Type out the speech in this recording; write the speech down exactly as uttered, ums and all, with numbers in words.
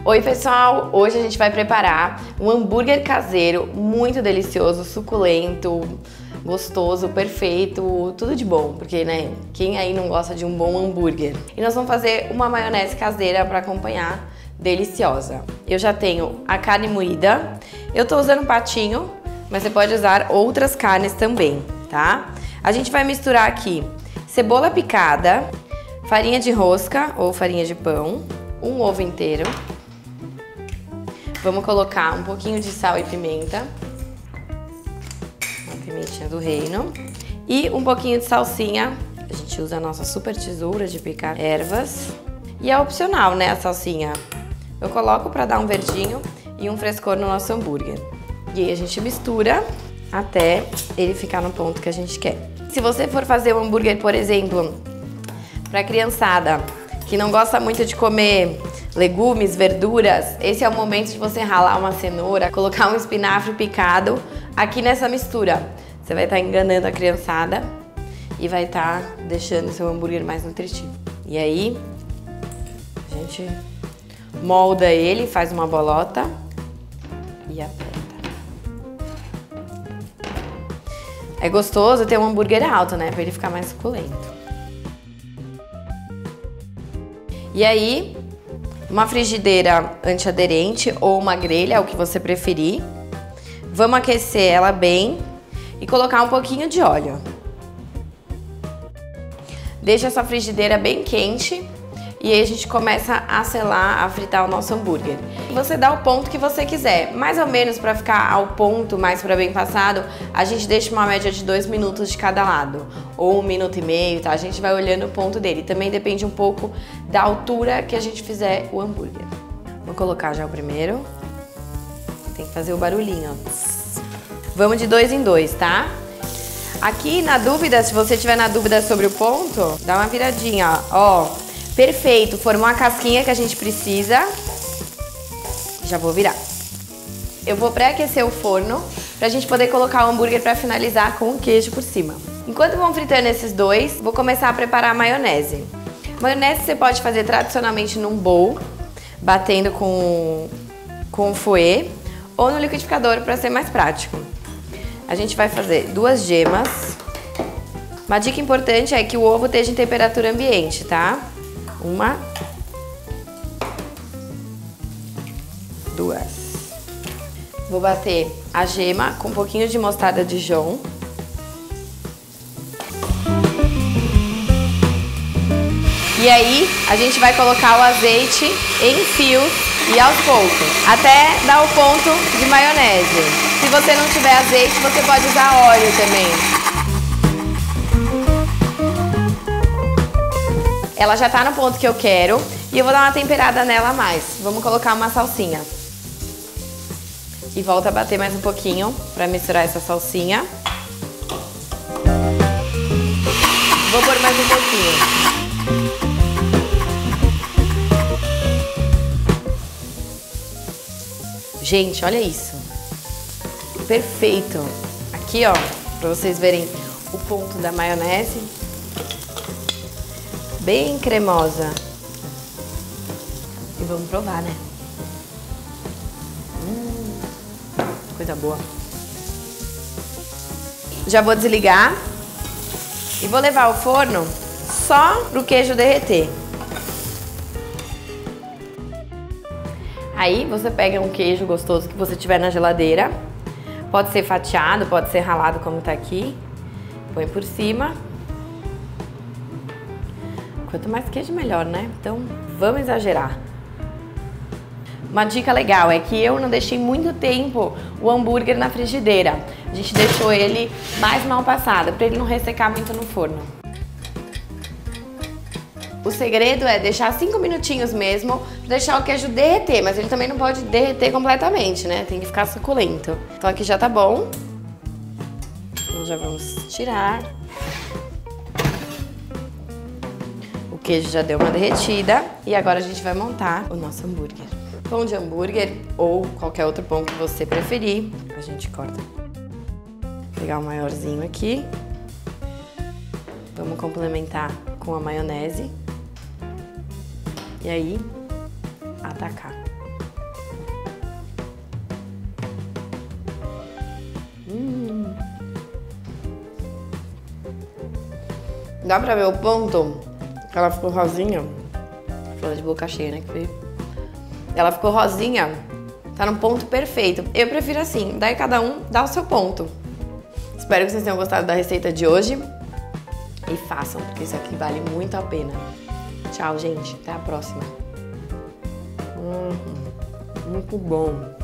Oi pessoal, hoje a gente vai preparar um hambúrguer caseiro muito delicioso, suculento, gostoso, perfeito, tudo de bom, porque né, quem aí não gosta de um bom hambúrguer? E nós vamos fazer uma maionese caseira para acompanhar, deliciosa. Eu já tenho a carne moída, eu tô usando patinho, mas você pode usar outras carnes também, tá? A gente vai misturar aqui cebola picada, farinha de rosca ou farinha de pão, um ovo inteiro. Vamos colocar um pouquinho de sal e pimenta, uma pimentinha do reino e um pouquinho de salsinha. A gente usa a nossa super tesoura de picar ervas e é opcional, né, a salsinha. Eu coloco para dar um verdinho e um frescor no nosso hambúrguer. E aí a gente mistura até ele ficar no ponto que a gente quer. Se você for fazer um hambúrguer, por exemplo, para criançada que não gosta muito de comer legumes, verduras, esse é o momento de você ralar uma cenoura, colocar um espinafre picado aqui nessa mistura. Você vai estar enganando a criançada e vai estar deixando o seu hambúrguer mais nutritivo. E aí, a gente molda ele, faz uma bolota e aperta. É gostoso ter um hambúrguer alto, né? Pra ele ficar mais suculento. E aí, uma frigideira antiaderente ou uma grelha, o que você preferir. Vamos aquecer ela bem e colocar um pouquinho de óleo. Deixa essa frigideira bem quente e aí a gente começa a selar, a fritar o nosso hambúrguer. Você dá o ponto que você quiser, mais ou menos para ficar ao ponto, mais para bem passado, a gente deixa uma média de dois minutos de cada lado, ou um minuto e meio, tá? A gente vai olhando o ponto dele. Também depende um pouco da altura que a gente fizer o hambúrguer. Vou colocar já o primeiro. Tem que fazer o barulhinho, ó. Vamos de dois em dois, tá? Aqui, na dúvida, se você tiver na dúvida sobre o ponto, dá uma viradinha, ó. Ó. Perfeito, formou a casquinha que a gente precisa. Já vou virar. Eu vou pré-aquecer o forno pra gente poder colocar o hambúrguer pra finalizar com o queijo por cima. Enquanto vão fritando esses dois, vou começar a preparar a maionese. Maionese você pode fazer tradicionalmente num bowl, batendo com, com o fouet, ou no liquidificador para ser mais prático. A gente vai fazer duas gemas. Uma dica importante é que o ovo esteja em temperatura ambiente, tá? Uma, duas. Vou bater a gema com um pouquinho de mostarda Dijon. E aí, a gente vai colocar o azeite em fios e aos poucos, até dar o ponto de maionese. Se você não tiver azeite, você pode usar óleo também. Ela já tá no ponto que eu quero e eu vou dar uma temperada nela a mais. Vamos colocar uma salsinha. E volta a bater mais um pouquinho pra misturar essa salsinha. Vou pôr mais um pouquinho. Gente, olha isso. Perfeito. Aqui, ó, pra vocês verem o ponto da maionese. Bem cremosa. E vamos provar, né? Hum, coisa boa. Já vou desligar e vou levar ao forno só pro queijo derreter. Aí você pega um queijo gostoso que você tiver na geladeira. Pode ser fatiado, pode ser ralado como tá aqui. Põe por cima. Quanto mais queijo, melhor, né? Então, vamos exagerar. Uma dica legal é que eu não deixei muito tempo o hambúrguer na frigideira. A gente deixou ele mais mal passado, para ele não ressecar muito no forno. O segredo é deixar cinco minutinhos mesmo, para deixar o queijo derreter, mas ele também não pode derreter completamente, né? Tem que ficar suculento. Então aqui já tá bom. Então já vamos tirar. O queijo já deu uma derretida e agora a gente vai montar o nosso hambúrguer. Pão de hambúrguer ou qualquer outro pão que você preferir, a gente corta. Vou pegar o maiorzinho aqui. Vamos complementar com a maionese. E aí, atacar. Dá pra ver o ponto? Ela ficou rosinha. Falando de boca cheia, né? Ela ficou rosinha. Tá no ponto perfeito. Eu prefiro assim, daí cada um dá o seu ponto. Espero que vocês tenham gostado da receita de hoje. E façam, porque isso aqui vale muito a pena. Tchau, gente. Até a próxima. Hum, muito bom.